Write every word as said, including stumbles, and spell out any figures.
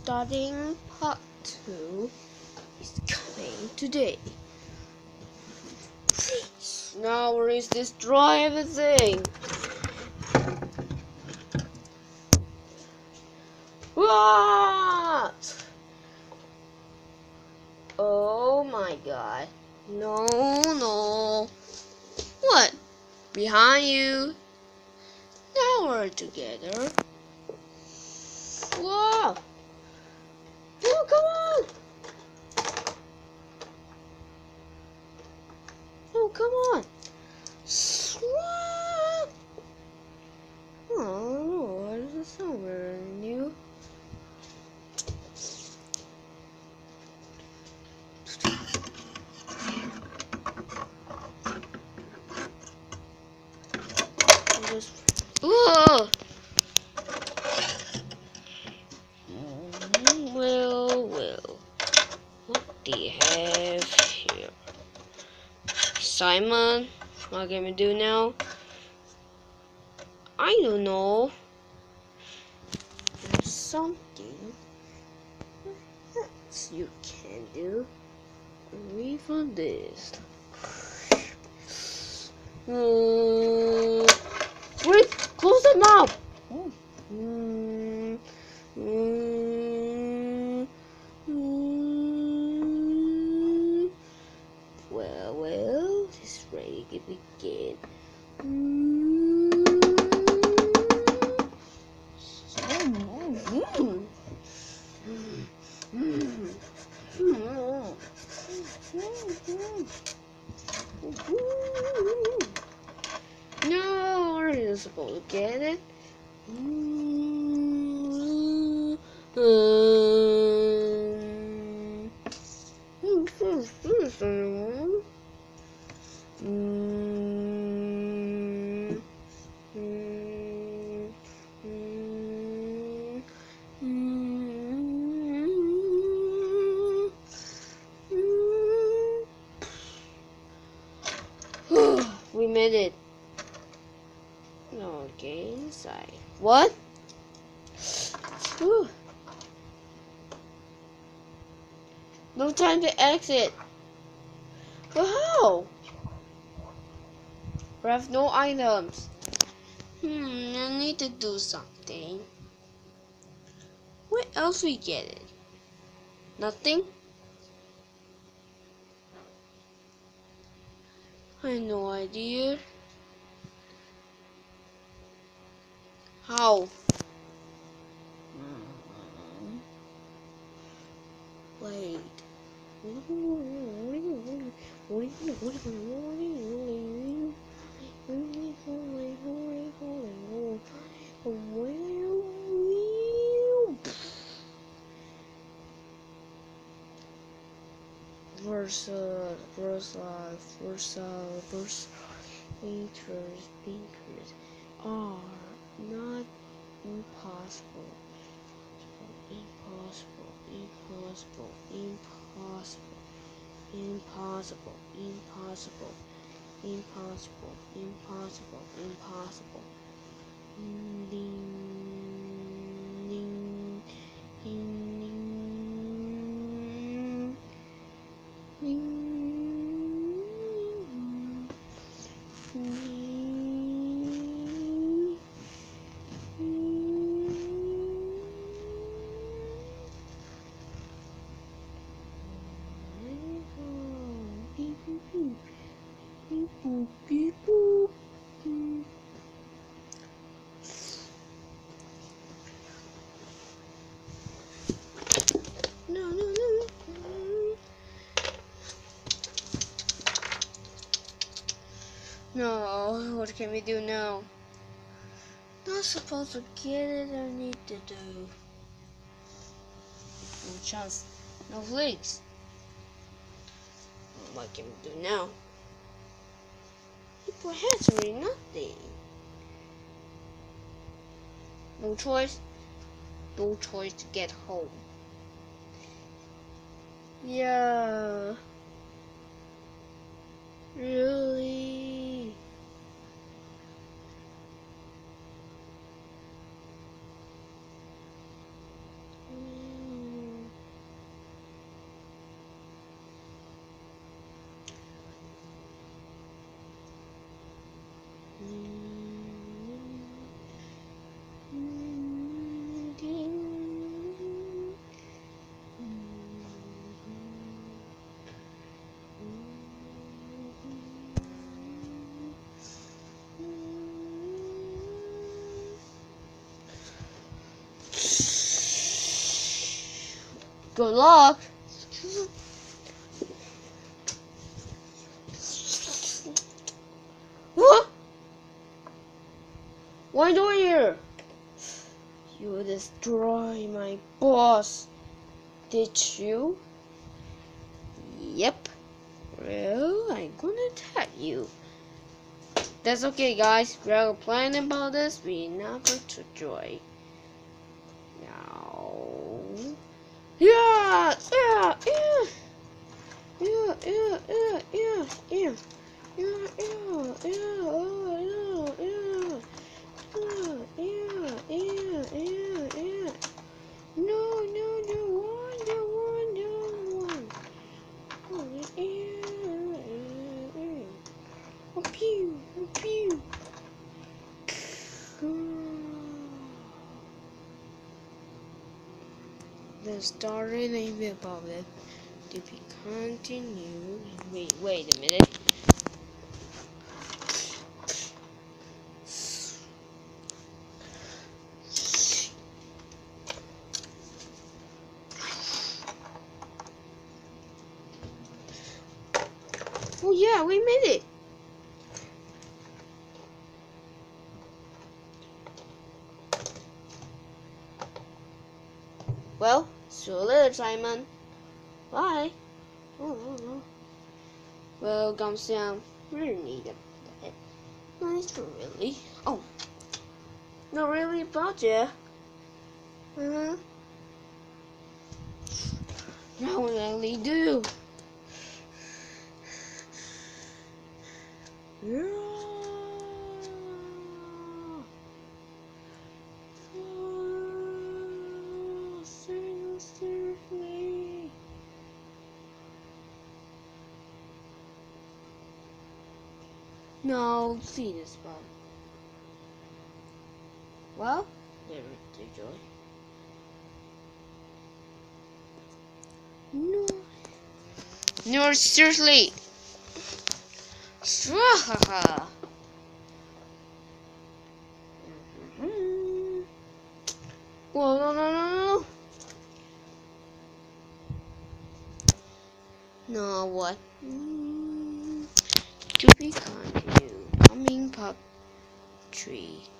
starting part two is coming today. Now let's destroy everything. What? Oh my god. No, no. What? Behind you. Now we're together. Whoa! Oh, come on! Oh, come on! Whoa! Oh, this is somewhere new. Just, whoa! Well, well, what do you have here? Simon, what can we do now? I don't know. There's something else you can do. Read on this. Uh, wait, close the mouth. Oh. Mm, mm, mm. Well, well, this is ready to begin. Mm. No, we're not supposed to get it. We made it. Okay, inside. What? Whew. No time to exit. But how? We have no items. Hmm, I need to do something. Where else we get it? Nothing? I have no idea. How? Wait. Versa, versa, versa, versa. Speakers, speakers are not impossible. Impossible, impossible, impossible, impossible, impossible, impossible, impossible, impossible. Ding, ding, ding, ding, ding, No, no, no, no. No, what can we do now? Not supposed to get it, I need to do. No chance, no legs. What can we do now? Perhaps really nothing. No choice. No choice to get home. Yeah. Really? Mm. Good luck. What? Why do you? You destroy my boss, did you? Yep. Well, I'm gonna tell you. That's okay, guys. We're planning about this. We never to joy. Now. Yeah, yeah, yeah. Yeah, yeah, yeah, yeah, yeah. Yeah, yeah, yeah, yeah, yeah. Yeah, yeah, yeah, yeah, yeah. No, no, no one, no one, no one. Oh, yeah, yeah, yeah. Oh, pew, oh, pew. The story name about it to be continued. Wait, wait a minute. Oh yeah, we made it. Well, see you later, Simon. Bye. Oh, oh, oh. Well, comes down. We need a bed. Nice, not really. Oh, not really about you. Uh-huh. No, we really do. Yeah. Oh, seriously. No, see this one. Well, never did joy. No. No, seriously. Swahaha. Mm-hmm. Whoa, no, no, no, no. No, what? Mm, to be continued. Coming part three.